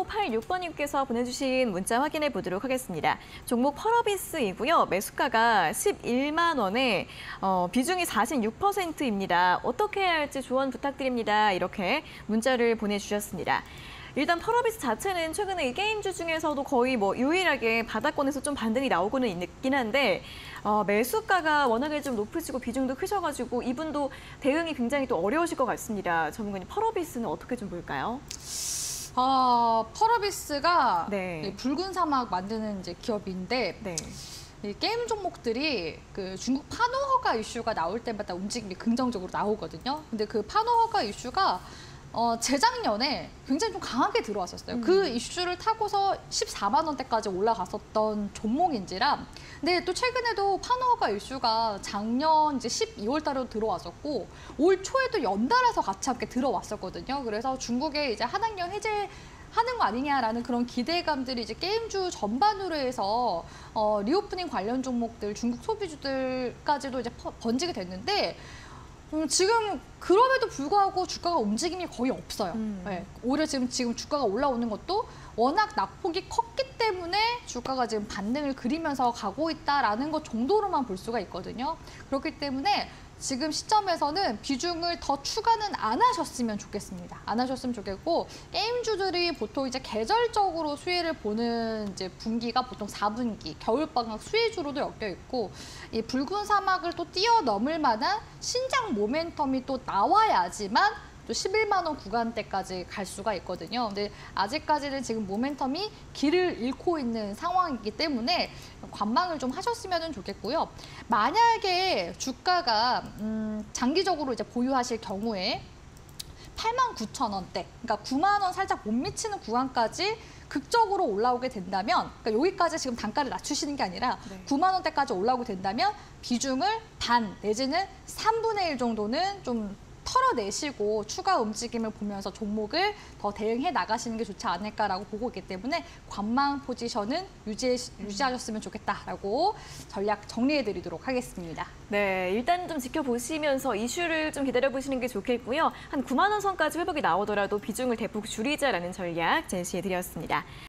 5586번님께서 보내주신 문자 확인해 보도록 하겠습니다. 종목 펄어비스이고요. 매수가가 11만 원에 비중이 46%입니다. 어떻게 해야 할지 조언 부탁드립니다. 이렇게 문자를 보내주셨습니다. 일단 펄어비스 자체는 최근에 이 게임주 중에서도 거의 유일하게 바닥권에서 좀 반등이 나오고는 있긴 한데 매수가가 워낙에 좀 높으시고 비중도 크셔가지고 이분도 대응이 굉장히 또 어려우실 것 같습니다. 전문가님, 펄어비스는 어떻게 좀 볼까요? 펄어비스가 네. 붉은 사막 만드는 이제 기업인데 네. 이 게임 종목들이 그 중국 판호허가 이슈가 나올 때마다 움직임이 긍정적으로 나오거든요. 근데 그 판호허가 이슈가 재작년에 굉장히 좀 강하게 들어왔었어요. 그 이슈를 타고서 14만 원대까지 올라갔었던 종목인지라. 근데 또 최근에도 판호허가 이슈가 작년 이제 12월 달에도 들어왔었고 올 초에도 연달아서 같이 함께 들어왔었거든요. 그래서 중국의 이제 한학령 해제 하는 거 아니냐라는 그런 기대감들이 이제 게임주 전반으로 해서 리오프닝 관련 종목들, 중국 소비주들까지도 이제 번지게 됐는데 지금 그럼에도 불구하고 주가가 움직임이 거의 없어요. 네. 오히려 지금 주가가 올라오는 것도 워낙 낙폭이 컸기 때문에 주가가 지금 반등을 그리면서 가고 있다라는 것 정도로만 볼 수가 있거든요. 그렇기 때문에 지금 시점에서는 비중을 더 추가는 안 하셨으면 좋겠습니다. 안 하셨으면 좋겠고 게임주들이 보통 이제 계절적으로 수혜를 보는 이제 분기가 보통 4분기, 겨울방학 수혜주로도 엮여 있고 이 붉은 사막을 또 뛰어넘을 만한 신장 모멘텀이 또 나와야지만 또 11만 원 구간대까지 갈 수가 있거든요. 근데 아직까지는 지금 모멘텀이 길을 잃고 있는 상황이기 때문에 관망을 좀 하셨으면 좋겠고요. 만약에 주가가 장기적으로 이제 보유하실 경우에 89,000원대, 그러니까 9만 원 살짝 못 미치는 구간까지 극적으로 올라오게 된다면, 그러니까 여기까지 지금 단가를 낮추시는 게 아니라 9만 원대까지 올라오게 된다면 비중을 반 내지는 3분의 1 정도는 좀 털어내시고 추가 움직임을 보면서 종목을 더 대응해 나가시는 게 좋지 않을까라고 보고 있기 때문에 관망 포지션은 유지하셨으면 좋겠다라고 전략 정리해드리도록 하겠습니다. 네, 일단 좀 지켜보시면서 이슈를 좀 기다려보시는 게 좋겠고요. 한 9만 원 선까지 회복이 나오더라도 비중을 대폭 줄이자라는 전략 제시해드렸습니다.